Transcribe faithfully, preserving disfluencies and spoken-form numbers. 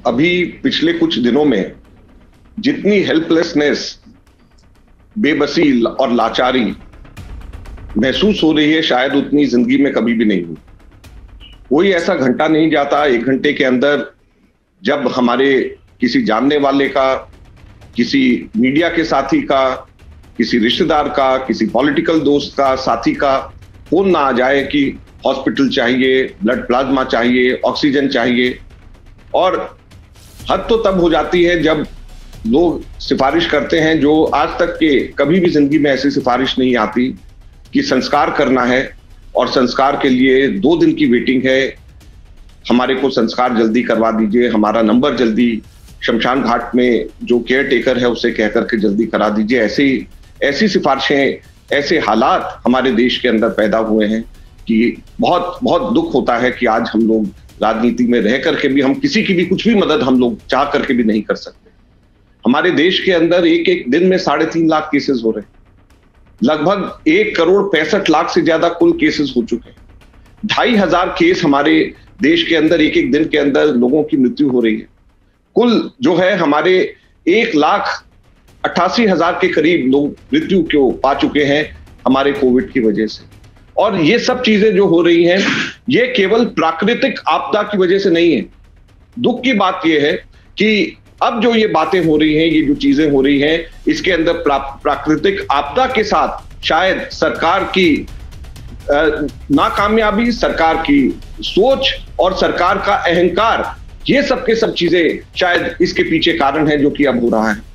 अभी पिछले कुछ दिनों में जितनी हेल्पलेसनेस, बेबसी और लाचारी महसूस हो रही है, शायद उतनी जिंदगी में कभी भी नहीं हुई। कोई ऐसा घंटा नहीं जाता एक घंटे के अंदर जब हमारे किसी जानने वाले का, किसी मीडिया के साथी का, किसी रिश्तेदार का, किसी पॉलिटिकल दोस्त का, साथी का फोन ना आ जाए कि हॉस्पिटल चाहिए, ब्लड प्लाज्मा चाहिए, ऑक्सीजन चाहिए। और हद तो तब हो जाती है जब लोग सिफारिश करते हैं, जो आज तक के कभी भी जिंदगी में ऐसी सिफारिश नहीं आती कि संस्कार करना है और संस्कार के लिए दो दिन की वेटिंग है, हमारे को संस्कार जल्दी करवा दीजिए, हमारा नंबर जल्दी शमशान घाट में जो केयर टेकर है उसे कह करके जल्दी करा दीजिए। ऐसी ऐसी सिफारिशें, ऐसे हालात हमारे देश के अंदर पैदा हुए हैं कि बहुत बहुत दुख होता है कि आज हम लोग राजनीति में रह करके भी हम किसी की भी कुछ भी मदद हम लोग चाह करके भी नहीं कर सकते। हमारे देश के अंदर एक एक दिन में साढ़े तीन लाख केसेस हो रहे हैं, लगभग एक करोड़ पैंसठ लाख से ज्यादा कुल केसेस हो चुके हैं। ढाई हजार केस हमारे देश के अंदर एक एक दिन के अंदर लोगों की मृत्यु हो रही है। कुल जो है हमारे एक लाख अट्ठासी हजार के करीब लोग मृत्यु को पा चुके हैं हमारे कोविड की वजह से। और ये सब चीजें जो हो रही हैं, ये केवल प्राकृतिक आपदा की वजह से नहीं है। दुख की बात यह है कि अब जो ये बातें हो रही हैं, ये जो चीजें हो रही हैं, इसके अंदर प्रा, प्राकृतिक आपदा के साथ शायद सरकार की नाकामयाबी, सरकार की सोच और सरकार का अहंकार, ये सब के सब चीजें शायद इसके पीछे कारण है जो कि अब हो रहा है।